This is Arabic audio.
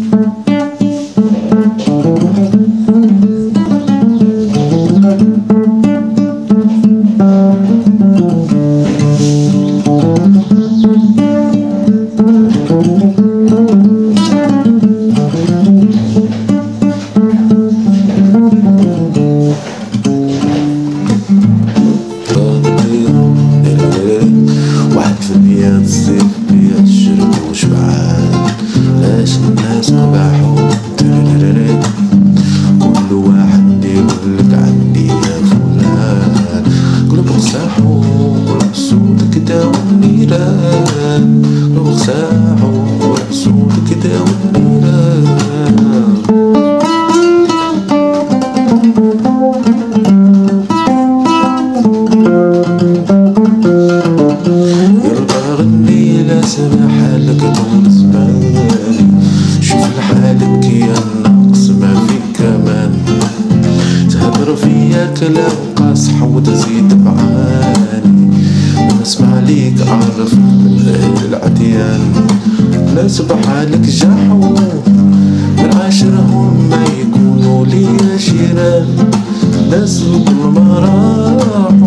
الناس مباحون كل واحد يقولك عندي يا فلان، كل بغساحو والحسود كدا والنيران، كل بغساحو والحسود كدا والنيران. يلا غني لا سمح لك طول زماني، شوف لحالك يا النقص ما فيك كمان، تهدر فيا كلام قاصح وتزيد معاني، ونسمع ليك أعرف من أهل العديان، ناس بحالك جاحوا من عاشرهم ما يكونوا لي جيران، ناس كل ما راحوا